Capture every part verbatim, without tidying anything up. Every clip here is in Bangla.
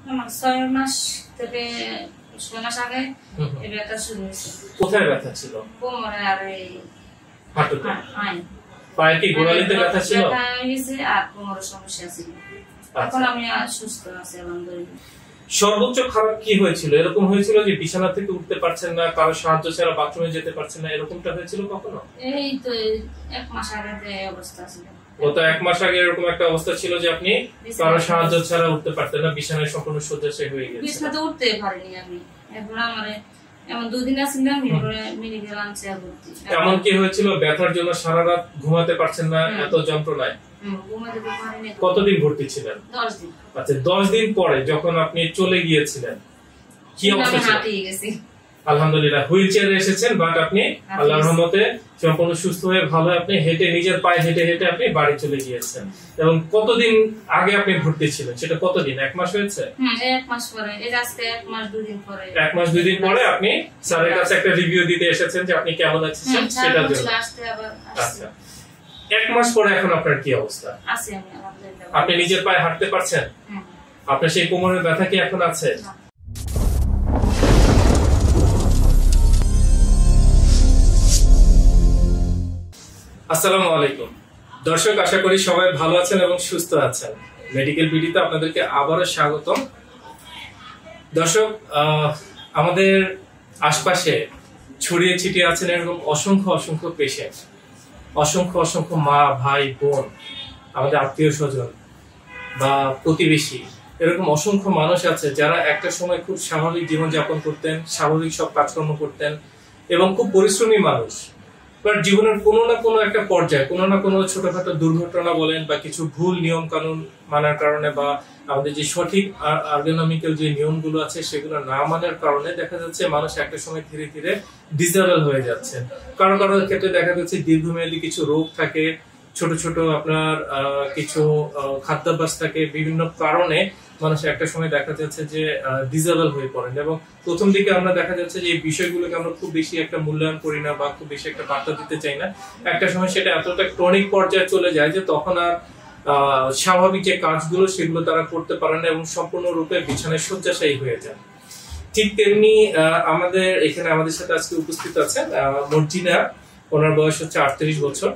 আমার ছয় মাস থেকে ছয় মাস আগে এই ব্যথা শুরু হয়েছে। কোথায় ব্যথা ছিল? কোমরে আর এই হাঁটুতে। হ্যাঁ। পায়ে কি গোড়ালিতে ব্যথা ছিল? ব্যথা হয়েছে আর কোমরের সমস্যা ছিল। এখন আমি সুস্থ আছি আলহামদুলিল্লাহ। সর্বোচ্চ খারাপ কি হয়েছিল? এরকম হয়েছিল যে বিছানা থেকে উঠতে পারছেন না, কারো সাহায্য ছাড়া বাথরুমে যেতে পারছেন না, এরকমটা হয়েছিল কখনো? এই তো এক মাস আগে এই অবস্থা ছিল। গত এক মাস আগে এরকম একটা অবস্থা ছিল যে আপনি কারো সাহায্য ছাড়া উঠতে পারতেন না, বিছানায় সম্পূর্ণ শয্যাশায়ী হয়ে গেছেন। বিছানাতে উঠতে পারিনি আমি। এরপর আমারে এমন দুই দিন আসছিলাম, এরপরে মেডিকেল আনছে ভর্তি। এমন কি হয়েছিল ব্যথার জন্য সারা রাত ঘুমাতে পারছেন না এত যন্ত্রণায়? হুম, ঘুমাতে পারিনি। কতদিন ভর্তি ছিলেন? দশ দিন। আচ্ছা, দশ দিন পরে যখন আপনি চলে গিয়েছিলেন কি অবস্থা ছিল? হাঁটিয়ে গেছি। আলহামদুলিল্লাহ হুইল চেয়ারে এসেছেন, বাট আপনি আল্লাহর রহমতে সম্পূর্ণ সুস্থ হয়ে ভালো আপনি হেঁটে নিজের পায়ে হেঁটে হেঁটে আপনি বাড়ি চলে গিয়েছেন। এবং কতদিন আগে আপনি ভর্তি ছিলেন সেটা কতদিন? এক মাস হয়েছে? হুম, এক মাস পরে, এই আজকে এক মাস দুই দিন পরে। এক মাস দুই দিন পরে আপনি স্যারের কাছে একটা রিভিউ দিতে এসেছেন যে আপনি কেমন আছেন সেটার জন্য। আচ্ছা, এক মাস পরে এখন আপনার কি অবস্থা? আছি আমি আলহামদুলিল্লাহ। আপনি নিজের পায়ে হাঁটতে পারছেন? হুম। আপনার সেই কোমরের ব্যথা কি এখন আছে? আসসালামু আলাইকুম দর্শক, আশা করি সবাই ভালো আছেন এবং সুস্থ আছেন। মেডিকেল বিডিতে আপনাদেরকে আবারও স্বাগতম। দর্শক, আমাদের আশপাশে ছড়িয়ে ছিটিয়ে আছেন এরকম অসংখ্য অসংখ্য পেশেন্ট, অসংখ্য অসংখ্য মা ভাই বোন, আমাদের আত্মীয় স্বজন বা প্রতিবেশী, এরকম অসংখ্য মানুষ আছে যারা একটা সময় খুব স্বাভাবিক জীবনযাপন করতেন, স্বাভাবিক সব কাজকর্ম করতেন এবং খুব পরিশ্রমী মানুষ। বাট জীবনের কোনো না কোনো একটা পর্যায়ে কোনো না কোনো ছোটখাটো দুর্ঘটনা বলেন বা কিছু ভুল নিয়ম কানুন মানার কারণে বা আমাদের যে সঠিক আর্গোনমিক্যাল যে নিয়মগুলো আছে সেগুলো না মানার কারণে দেখা যাচ্ছে মানুষ একটা সময় ধীরে ধীরে ডিসেবল হয়ে যাচ্ছে। কারো কারো ক্ষেত্রে দেখা যাচ্ছে দীর্ঘমেয়াদী কিছু রোগ থাকে, ছোট ছোট আপনার কিছু খাদ্যাভ্যাস থাকে, বিভিন্ন কারণে মানুষ একটা সময় দেখা যাচ্ছে যে ডিসেবল হয়ে পড়েন। এবং প্রথম দিকে আমরা দেখা যাচ্ছে যে এই বিষয়গুলোকে আমরা খুব বেশি একটা মূল্যায়ন করি না বা খুব বেশি একটা বার্তা দিতে চাই না। একটা সময় সেটা এতটা ক্রনিক পর্যায়ে চলে যায় যে তখন আর স্বাভাবিক যে কাজগুলো সেগুলো তারা করতে পারে না এবং সম্পূর্ণরূপে বিছানায় শয্যাশায়ী হয়ে যায়। ঠিক তেমনি আমাদের এখানে আমাদের সাথে আজকে উপস্থিত আছেন মর্জিনা, ওনার বয়স হচ্ছে আটত্রিশ বছর।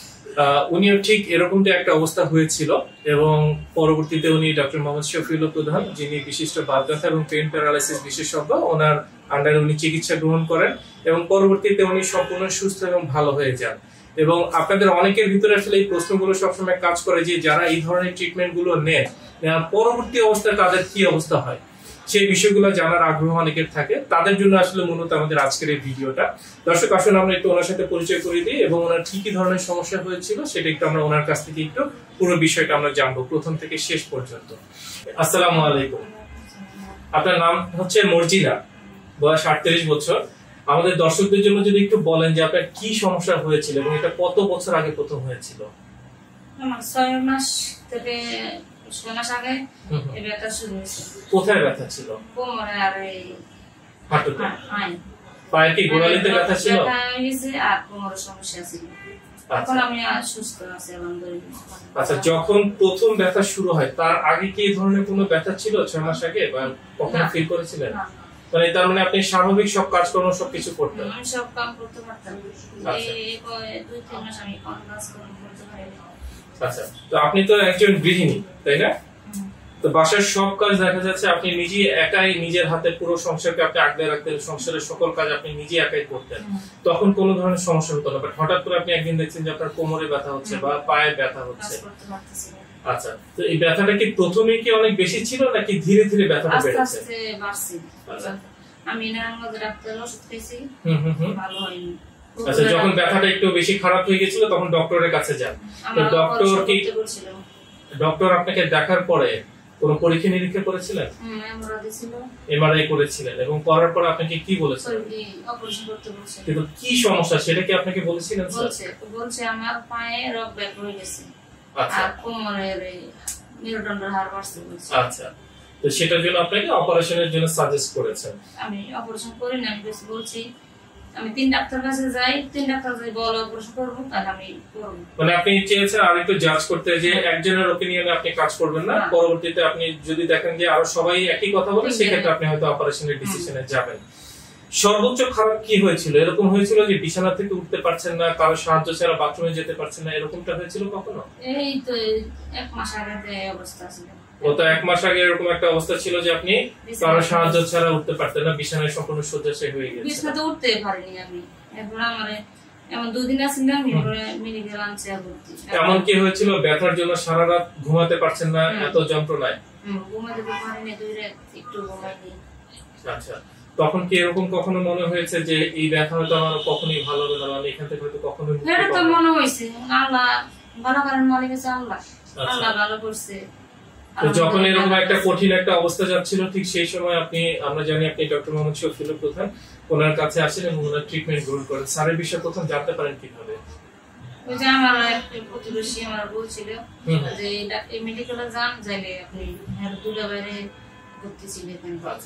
উনিও ঠিক এরকমটা একটা অবস্থা হয়েছিল এবং পরবর্তীতে উনি ডক্টর মোহাম্মদ শফিউল্লাহ প্রধান, যিনি বিশিষ্ট বাত ব্যথা এবং পেইন প্যারালাইসিস বিশেষজ্ঞ, ওনার আন্ডারে উনি চিকিৎসা গ্রহণ করেন এবং পরবর্তীতে উনি সম্পূর্ণ সুস্থ এবং ভালো হয়ে যান। এবং আপনাদের অনেকের ভিতরে আসলে এই প্রশ্নগুলো সবসময় কাজ করে যে যারা এই ধরনের ট্রিটমেন্ট গুলো নেন পরবর্তী অবস্থায় তাদের কি অবস্থা হয়, সেই বিষয়গুলো জানার আগ্রহ অনেকের থাকে। তাদের জন্য আসলে মূলত আমাদের আজকের এই ভিডিওটা। দর্শক, আসলে আমরা একটু ওনার সাথে পরিচয় করে দিই এবং ওনার কি কি ধরনের সমস্যা হয়েছিল সেটা একটু আমরা ওনার কাছ থেকে একটু পুরো বিষয়টা আমরা জানবো প্রথম থেকে শেষ পর্যন্ত। আসসালামু আলাইকুম। আপনার নাম হচ্ছে মর্জিনা, বয়স আটত্রিশ বছর। আমাদের দর্শকদের জন্য যদি একটু বলেন যে আপনার কি সমস্যা হয়েছিল এবং এটা কত বছর আগে প্রথম হয়েছিল? আমার ছয় মাস থেকে ছয় মাস আগে এই ব্যথা শুরু হয়েছে। কোথায় ব্যথা ছিল? কোমরে আর এই হাঁটুতে। হ্যাঁ। পায়ে কি গোড়ালিতে ব্যথা ছিল? ব্যথা হয়েছে আর কোমরের সমস্যা ছিল। এখন আমি সুস্থ আছি আলহামদুলিল্লাহ। আচ্ছা, যখন প্রথম ব্যথা শুরু হয় তার আগে কি এই ধরনের কোনো ব্যথা ছিল ছয় মাস আগে বা কখনো ফিল করেছিলেন? মানে তার মানে আপনি স্বাভাবিক সব কাজকর্ম সবকিছু করতেন? আমি সব কাম করতে পারতাম। এই দুই তিন মাস আমি কোন কাজকর্ম করতে পারিনি। আচ্ছা, তো আপনি তো একজন গৃহিণী, তাই না? তো বাসার সব কাজ দেখা যাচ্ছে আপনি নিজে একাই নিজের হাতে পুরো সংসারকে আপনি আগলে রাখতেন, সংসারের সকল কাজ আপনি নিজে একাই করতেন, তখন কোনো ধরনের সমস্যা হতো না। বাট হঠাৎ করে আপনি একদিন দেখছেন যে আপনার কোমরে ব্যথা হচ্ছে বা পায়ে ব্যথা হচ্ছে। আচ্ছা, তো এই ব্যথাটা কি প্রথমে কি অনেক বেশি ছিল নাকি ধীরে ধীরে ব্যথাটা বেড়েছে? আস্তে আস্তে বাড়ছে। আমি নারায়ণগঞ্জ ডাক্তারের ওষুধ খেয়েছি, হুম হুম হুম, ভালো হয়নি। আচ্ছা, যখন ব্যথাটা একটু বেশি খারাপ হয়ে গেছিল তখন ডক্টরের কাছে যান। তো ডক্টর কি ডক্টর আপনাকে দেখার পরে কোনো পরীক্ষা নিরীক্ষা করেছিলেন? হুম, এমআরআই ছিল। এমআরআই করেছিলেন এবং করার পর আপনাকে কি বলেছিলেন? অপারেশন করতে বলেছে। কিন্তু কি সমস্যা সেটা কি আপনাকে বলেছিলেন? স্যার বলছে বলছে আমার পায়ে রক ব্যাক হয়ে গেছে। আচ্ছা, আর কোমরের মেরুদণ্ডের হাড় বাড়ছে বলছে। আচ্ছা, তো সেটার জন্য আপনাকে অপারেশনের জন্য সাজেস্ট করেছেন। আমি অপারেশন করি না, আমি বলছি আমি তিন ডাক্তার কাছে যাই, তিন ডাক্তার যদি বলো অপারেশন করবো তাহলে আমি করবো। মানে আপনি চেয়েছেন আর একটু জাজ করতে যে একজনের ওপিনিয়নে আপনি কাজ করবেন না, পরবর্তীতে আপনি যদি দেখেন যে আরো সবাই একই কথা বলে সেক্ষেত্রে আপনি হয়তো অপারেশনের ডিসিশনে যাবেন। সর্বোচ্চ খারাপ কি হয়েছিল? এরকম হয়েছিল যে বিছানা থেকে উঠতে পারছেন না, কারো সাহায্য ছাড়া বাথরুমে যেতে পারছেন না, এরকমটা হয়েছিল কখনো? এই তো এক মাস আগে এই অবস্থা ছিল। গত এক মাস আগে এরকম একটা অবস্থা ছিল যে আপনি কারো সাহায্য ছাড়া উঠতে পারতেন না, বিছানায় সম্পূর্ণ শয্যাশায়ী হয়ে গেছে। বিছানাতে উঠতে পারিনি আমি। এরপর আমারে এমন দুদিন আছিলাম, এরপরে মেডিকেল আনছে ভর্তি। এমন কি হয়েছিল ব্যথার জন্য সারা রাত ঘুমাতে পারছেন না, এত যন্ত্রণায়? হুম, ঘুমাতে পারিনি, দুই রাত একটু ঘুমাইনি। আচ্ছা, তখন কি এরকম কখনো মনে হয়েছে যে এই ব্যথা হয়তো আমার কখনোই ভালো হবে না, আমি এখান থেকে হয়তো কখনোই মুক্তি এটা তো পাবো না? মনে হইছে আল্লাহ ভালো করেন, মালিক আছে আল্লাহ, আল্লাহ ভালো করছে। তো যখন এরকম একটা কঠিন একটা অবস্থা যাচ্ছিল ঠিক সেই সময় আপনি, আমরা জানি আপনি ডক্টর মোহাম্মদ শফিউল প্রধান, ওনার কাছে আসেন এবং ওনার ট্রিটমেন্ট গ্রহণ করেন। স্যারের বিষয়ে প্রথম জানতে পারেন কিভাবে? ওই যে আমার একটা প্রতিবেশী আমার বলছিল যে এই মেডিকেলে যান, যাইলে আপনি দুলা বাইরে ভর্তি ছিলেন।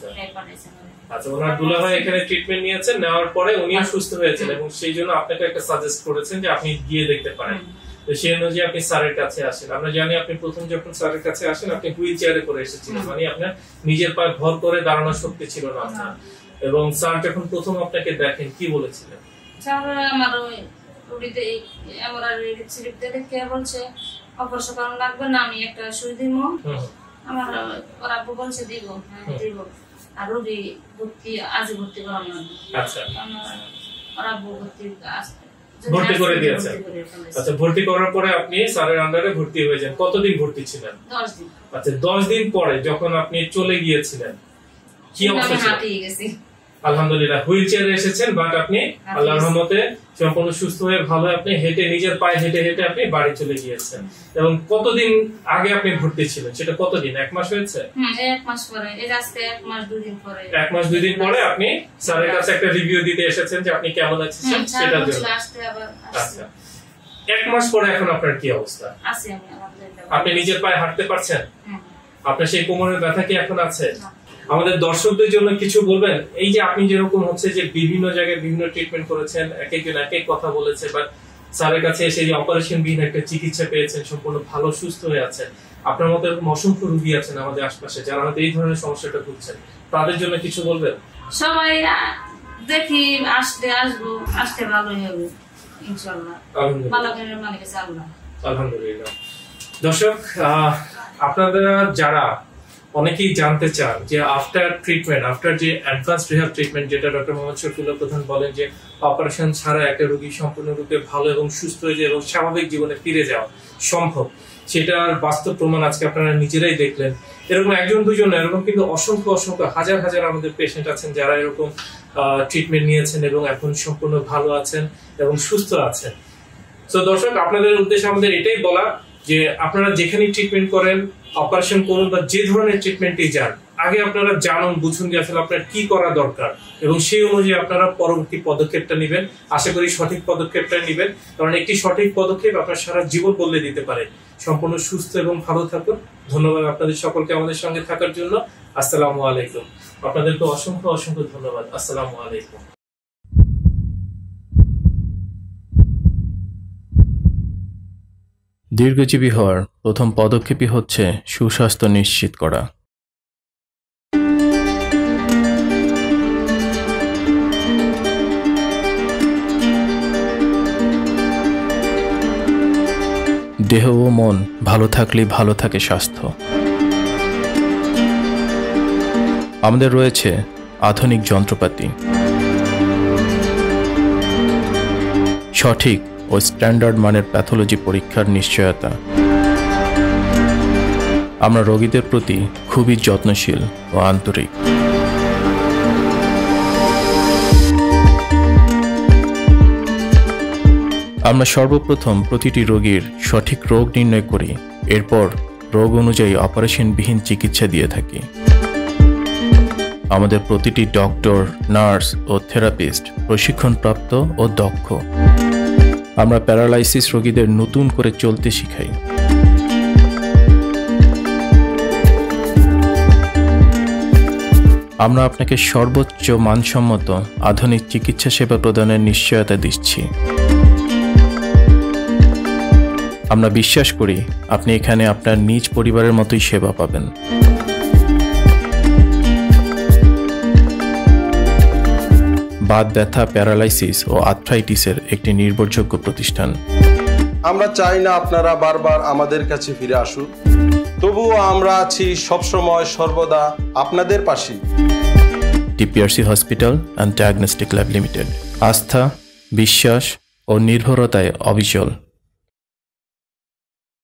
আচ্ছা, ওনার দুলাভাই এখানে ট্রিটমেন্ট নিয়েছেন, নেওয়ার পরে উনিও সুস্থ হয়েছেন এবং সেই জন্য আপনাকে একটা সাজেস্ট করেছেন যে আপনি গিয়ে দেখতে পারেন। তো সেই অনুযায়ী আপনি স্যারের কাছে আসেন। আমরা জানি আপনি প্রথম যখন স্যারের কাছে আসেন আপনি হুইল চেয়ারে করে এসেছিলেন, মানে আপনার নিজের পায়ে ভর করে দাঁড়ানোর শক্তি ছিল না আপনার। এবং স্যার যখন প্রথম আপনাকে দেখেন কি বলেছিলেন? স্যার আমার ওই রুটিতে আমরা স্লিপ দেখে বলছে অপারেশন করা লাগবে না, আমি একটা সুই দিব। আমার ওরা আব্বু বলছে দিব, হ্যাঁ দিব। আর রুগী ভর্তি আজ ভর্তি করার লাগবে। আচ্ছা, ওরা আব্বু ভর্তি ভর্তি করে দিয়েছেন। আচ্ছা, ভর্তি করার পরে আপনি স্যারের আন্ডারে ভর্তি হয়ে যান। কতদিন ভর্তি ছিলেন? দশ দিন। আচ্ছা, দশ দিন পরে যখন আপনি চলে গিয়েছিলেন কি অবস্থা ছিল? আলহামদুলিল্লাহ হুইল চেয়ারে এসেছেন, বাট আপনি আল্লাহর রহমতে সম্পূর্ণ সুস্থ হয়ে ভালো আপনি হেঁটে নিজের পায়ে হেঁটে হেঁটে আপনি বাড়ি চলে গিয়েছেন। এবং কতদিন আগে আপনি ভর্তি ছিলেন সেটা কতদিন? এক মাস হয়েছে? হুম, এক মাস পরে, এই আজকে এক মাস দুই দিন পরে। এক মাস দুই দিন পরে আপনি স্যারের কাছে একটা রিভিউ দিতে এসেছেন যে আপনি কেমন আছেন সেটার জন্য। আচ্ছা, এক মাস পরে এখন আপনার কি অবস্থা? আছি আমি আলহামদুলিল্লাহ। আপনি নিজের পায়ে হাঁটতে পারছেন? আপনার সেই কোমরের ব্যথা কি এখন আছে? আমাদের দর্শকদের জন্য কিছু বলবেন? এই যে আপনি যেরকম হচ্ছে যে বিভিন্ন জায়গায় বিভিন্ন ট্রিটমেন্ট করেছেন, এক একজন এক এক কথা বলেছে, বাট স্যারের কাছে এসে যে অপারেশন বিহীন একটা চিকিৎসা পেয়েছেন, সম্পূর্ণ ভালো সুস্থ হয়ে আছেন। আপনার মতো এরকম অসংখ্য রোগী আছেন আমাদের আশপাশে যারা হয়তো এই ধরনের সমস্যাটা ভুগছেন, তাদের জন্য কিছু বলবেন? সবাই দেখি আসতে আসবো, আসতে ভালোই হবে ইনশাআল্লাহ। ভালো করে মালিক আছে আল্লাহ। আলহামদুলিল্লাহ। দর্শক, আপনারা যারা অনেকেই জানতে চান যে আফটার ট্রিটমেন্ট, আফটার যে অ্যাডভান্স রিহ্যাব ট্রিটমেন্ট যেটা ডক্টর মোহাম্মদ শফিউল প্রধান বলেন যে অপারেশন ছাড়া একটা রোগী সম্পূর্ণরূপে ভালো এবং সুস্থ হয়ে যায় এবং স্বাভাবিক জীবনে ফিরে যাওয়া সম্ভব, সেটার বাস্তব প্রমাণ আজকে আপনারা নিজেরাই দেখলেন। এরকম একজন দুজন, এরকম কিন্তু অসংখ্য অসংখ্য হাজার হাজার আমাদের পেশেন্ট আছেন যারা এরকম ট্রিটমেন্ট নিয়েছেন এবং এখন সম্পূর্ণ ভালো আছেন এবং সুস্থ আছেন। তো দর্শক, আপনাদের উদ্দেশ্যে আমাদের এটাই বলা যে আপনারা যেখানে ট্রিটমেন্ট করেন, অপারেশন করুন বা যে ধরনের ট্রিটমেন্টই যান, আগে আপনারা জানুন, বুঝুন যে আসলে আপনার কি করা দরকার এবং সেই অনুযায়ী আপনারা পরবর্তী পদক্ষেপটা নেবেন। আশা করি সঠিক পদক্ষেপটা নেবেন, কারণ একটি সঠিক পদক্ষেপ আপনার সারা জীবন বদলে দিতে পারে। সম্পূর্ণ সুস্থ এবং ভালো থাকুন। ধন্যবাদ আপনাদের সকলকে আমাদের সঙ্গে থাকার জন্য। আসসালামু আলাইকুম। আপনাদেরকে অসংখ্য অসংখ্য ধন্যবাদ। আসসালামু আলাইকুম। দীর্ঘজীবী হওয়ার প্রথম পদক্ষেপই হচ্ছে সুস্বাস্থ্য নিশ্চিত করা। দেহ ও মন ভালো থাকলেই ভালো থাকে স্বাস্থ্য। আমাদের রয়েছে আধুনিক যন্ত্রপাতি, সঠিক ও স্ট্যান্ডার্ড মানের প্যাথোলজি পরীক্ষার নিশ্চয়তা। আমরা রোগীদের প্রতি খুবই যত্নশীল ও আন্তরিক। আমরা সর্বপ্রথম প্রতিটি রোগীর সঠিক রোগ নির্ণয় করি, এরপর রোগ অনুযায়ী অপারেশনবিহীন চিকিৎসা দিয়ে থাকি। আমাদের প্রতিটি ডক্টর, নার্স ও থেরাপিস্ট প্রশিক্ষণপ্রাপ্ত ও দক্ষ। আমরা প্যারালাইসিস রোগীদের নতুন করে চলতে শিখাই। আমরা আপনাকে সর্বোচ্চ মানসম্মত আধুনিক চিকিৎসা সেবা প্রদানের নিশ্চয়তা দিচ্ছি। আমরা বিশ্বাস করি আপনি এখানে আপনার নিজ পরিবারের মতোই সেবা পাবেন। বাত ব্যথা, প্যারালাইসিস ও আর্থ্রাইটিসের একটি নির্ভরযোগ্য প্রতিষ্ঠান। আমরা চাই না আপনারা বারবার আমাদের কাছে ফিরে আসুন, তবুও আমরা আছি সবসময় সর্বদা আপনাদের পাশে। TPRC hospital and diagnostic lab limited, আস্থা, বিশ্বাস ও নির্ভরতায় অবিচল।